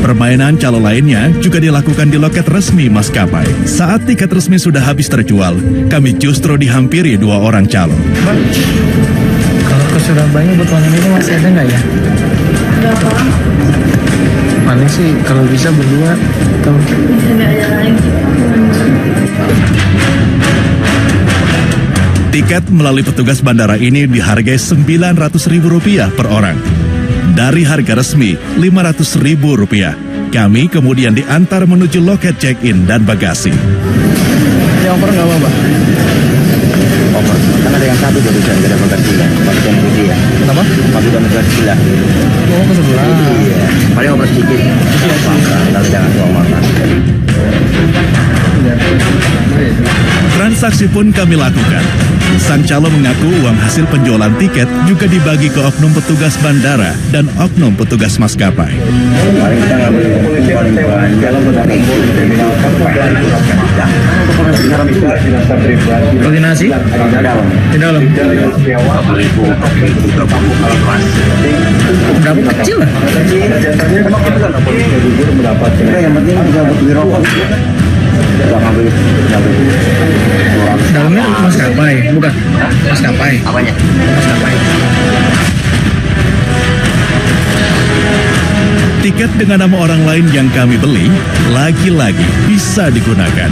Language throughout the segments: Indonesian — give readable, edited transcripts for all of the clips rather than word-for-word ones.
Permainan calo lainnya juga dilakukan di loket resmi maskapai. Saat tiket resmi sudah habis terjual, kami justru dihampiri 2 orang calo. Kalau ke Surabaya buat wanita ini masih ada nggak ya? Berapa? Paling sih kalau bisa berdua atau Nggak ada lagi. Tiket melalui petugas bandara ini dihargai Rp900.000 per orang. Dari harga resmi Rp500.000. Kami kemudian diantar menuju loket check-in dan bagasi. yang over nggak apa-apa? Over. Kan ada yang satu barusan, gak ada Pagarsilah. Pakai yang putih ya. Kenapa? Pakai dan Pagarsilah. Oh, ke sebelah. Iya. Paling over sedikit. Iya sih. Kalau jangan soal makan. Transaksi pun kami lakukan. Sang calo mengaku uang hasil penjualan tiket juga dibagi ke oknum petugas bandara dan oknum petugas maskapai. Paling kita nggak boleh paling banyak. Koordinasi? Di dalam. Berapa kecil lah? Yang penting bisa beli rokok. Dalamnya maskapai, bukan? Maskapai. Apanya? Maskapai. Tiket dengan nama orang lain yang kami beli, lagi-lagi bisa digunakan.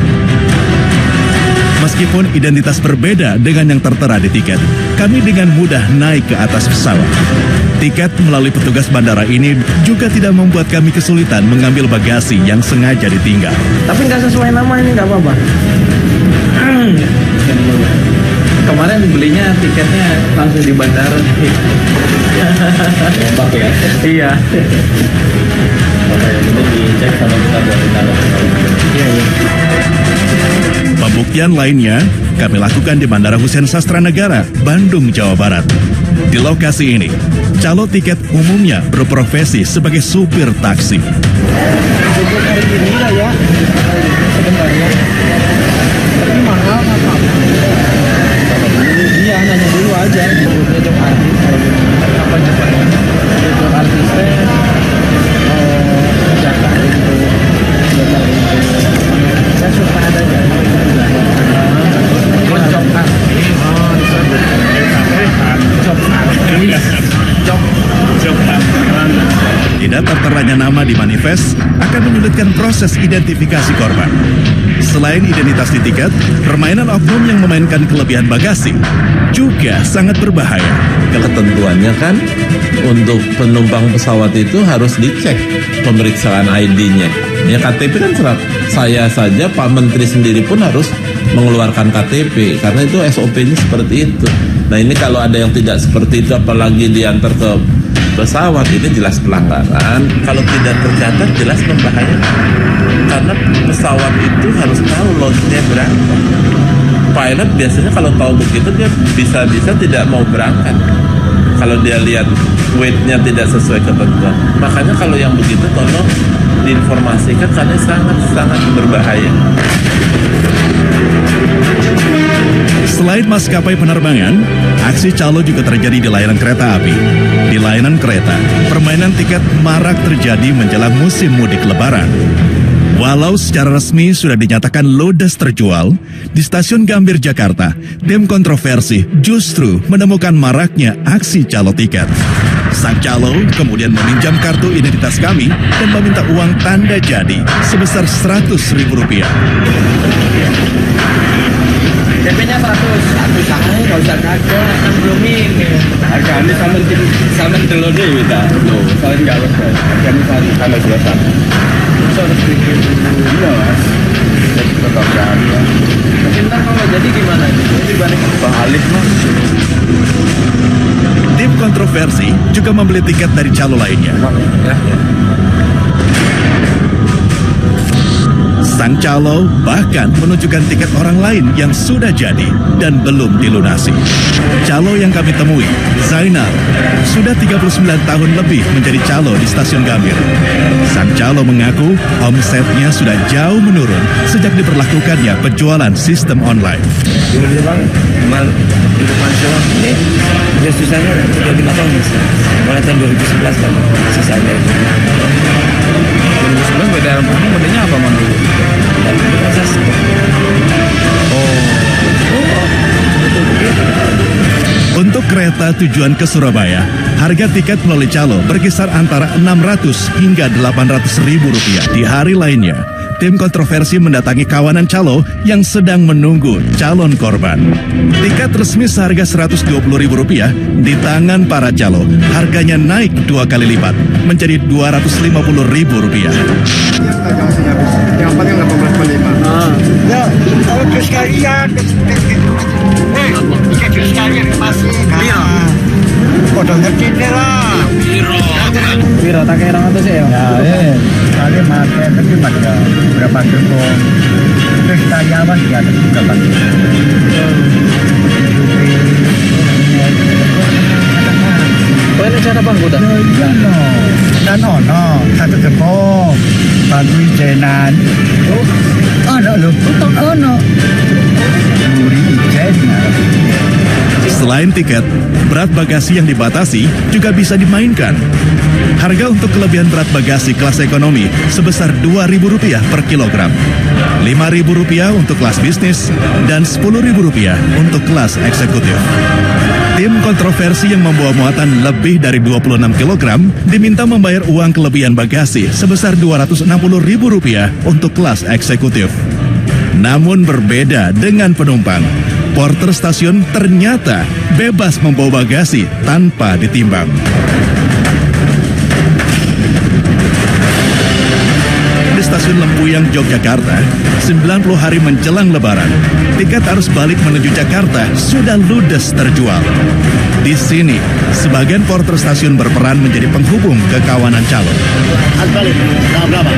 Meskipun identitas berbeda dengan yang tertera di tiket, kami dengan mudah naik ke atas pesawat. Tiket melalui petugas bandara ini juga tidak membuat kami kesulitan mengambil bagasi yang sengaja ditinggal. Tapi nggak sesuai nama ini nggak apa-apa. Kemarin belinya tiketnya langsung di bandara. Tembak ya? Iya. Itu dicek sama kita buat kita. Iya. Pembuktian lainnya kami lakukan di Bandara Husein Sastra Negara, Bandung, Jawa Barat. Di lokasi ini, calo tiket umumnya berprofesi sebagai supir taksi. Untuk hari ini lah ya. Sebenarnya. Tapi mahal nggak apa-apa. Iya, nanya dulu aja. Jemputnya jok artis. Apa jemputnya? Jok artisnya. Jatah itu. Saya suka ada jatah. Jok artis. Oh, disebut. Jok artis. Jok artis. Tidak terteranya nama di manifest akan menyulitkan proses identifikasi korban. Selain identitas di tiket, permainan oknum yang memainkan kelebihan bagasi juga sangat berbahaya. Ketentuannya kan untuk penumpang pesawat itu harus dicek pemeriksaan ID-nya. Ya KTP kan saya saja Pak Menteri sendiri pun harus mengeluarkan KTP karena itu SOP-nya seperti itu. Nah ini kalau ada yang tidak seperti itu apalagi diantar ke pesawat ini jelas pelanggaran. Kalau tidak tercatat jelas membahayakan. Karena pesawat itu harus tahu loadnya berapa. Pilot biasanya kalau tahu begitu dia bisa-bisa tidak mau berangkat. Kalau dia lihat weight-nya tidak sesuai ketentuan. Makanya kalau yang begitu tolong diinformasikan karena sangat berbahaya. Selain maskapai penerbangan, aksi calo juga terjadi di layanan kereta api. Di layanan kereta, permainan tiket marak terjadi menjelang musim mudik Lebaran. Walau secara resmi sudah dinyatakan ludes terjual, di stasiun Gambir, Jakarta, tim kontroversi justru menemukan maraknya aksi calo tiket. Sang calo kemudian meminjam kartu identitas kami dan meminta uang tanda jadi sebesar Rp100.000. DP-nya 100 aja, nggak usah kagak, kan belum ini. Harganya sama telur deh kita. Loh, soalnya nggak lepas. Harganya sama selesai. 100.000. Iya mas. Tetap harga. Tapi ntar kalau jadi gimana? Jadi balik Balik mas. Tim kontroversi juga membeli tiket dari calo lainnya. Sang calo bahkan menunjukkan tiket orang lain yang sudah jadi dan belum dilunasi. Calo yang kami temui, Zainal, sudah 39 tahun lebih menjadi calo di stasiun Gambir. Sang calo mengaku omsetnya sudah jauh menurun sejak diberlakukannya penjualan sistem online. Gimana bang? Hidup manusia ini udah susahnya udah 35 tahun mas. Mulai tahun 2011 kan susahnya itu. model kamu modelnya apa Mang? Untuk kereta tujuan ke Surabaya, harga tiket melalui Calo berkisar antara 600 hingga 800 ribu rupiah. Di hari lainnya, tim kontroversi mendatangi kawanan Calo yang sedang menunggu calon korban. Tiket resmi seharga 120 ribu rupiah di tangan para Calo, harganya naik 2 kali lipat menjadi 250 ribu rupiah. Yang paling 18,5. Ya, kalau terus sekalian, terus sekalian masih. Udah ngerti lah. Biro tak kira itu sih ya. Kali makan tapi pada berapa gerbong. Terus karyawan ya ada berapa Ini cara bang kuda. Iya no. Dan no, satu gerbong. Bantu ijenan. Ada loh, tutup ono. Muri ijennya. Selain tiket, berat bagasi yang dibatasi juga bisa dimainkan. Harga untuk kelebihan berat bagasi kelas ekonomi sebesar Rp2.000 per kilogram, Rp5.000 untuk kelas bisnis, dan Rp10.000 untuk kelas eksekutif. Tim kontroversi yang membawa muatan lebih dari 26 kg diminta membayar uang kelebihan bagasi sebesar Rp260.000 untuk kelas eksekutif. Namun berbeda dengan penumpang, porter stasiun ternyata bebas membawa bagasi tanpa ditimbang. Di stasiun Lembuyang, Yogyakarta, 90 hari menjelang Lebaran, tiket arus balik menuju Jakarta sudah ludes terjual. Di sini, sebagian porter stasiun berperan menjadi penghubung ke kawanan Calo. Arus balik, tanggal berapa?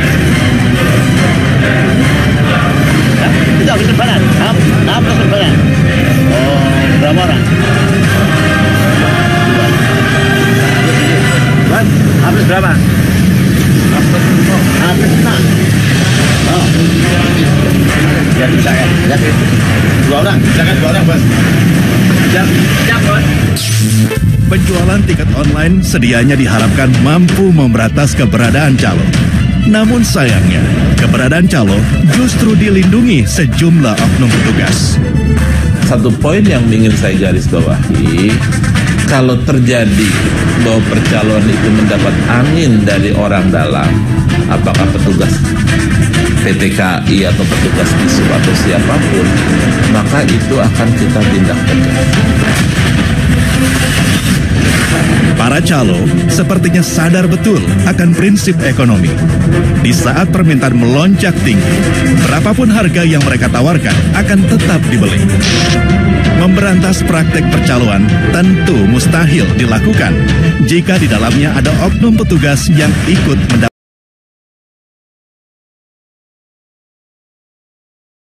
Itu habis lebaran, habis lebaran. Oh, berapa orang? Habis berapa? Habis 6. Oh. Ya bisa ya. Ya. 2 orang, jangan 2 orang, Bos. Ya, Bos. Penjualan tiket online sedianya diharapkan mampu memberantas keberadaan Calo. Namun sayangnya, keberadaan Calo justru dilindungi sejumlah oknum petugas. Satu poin yang ingin saya garis bawahi, kalau terjadi bahwa percaloan itu mendapat angin dari orang dalam, apakah petugas PT KAI atau petugas BISU atau siapapun, maka itu akan kita tindak tegas. Para calo sepertinya sadar betul akan prinsip ekonomi. Di saat permintaan melonjak tinggi, berapapun harga yang mereka tawarkan akan tetap dibeli. Memberantas praktek percaloan tentu mustahil dilakukan jika di dalamnya ada oknum petugas yang ikut mendapatkan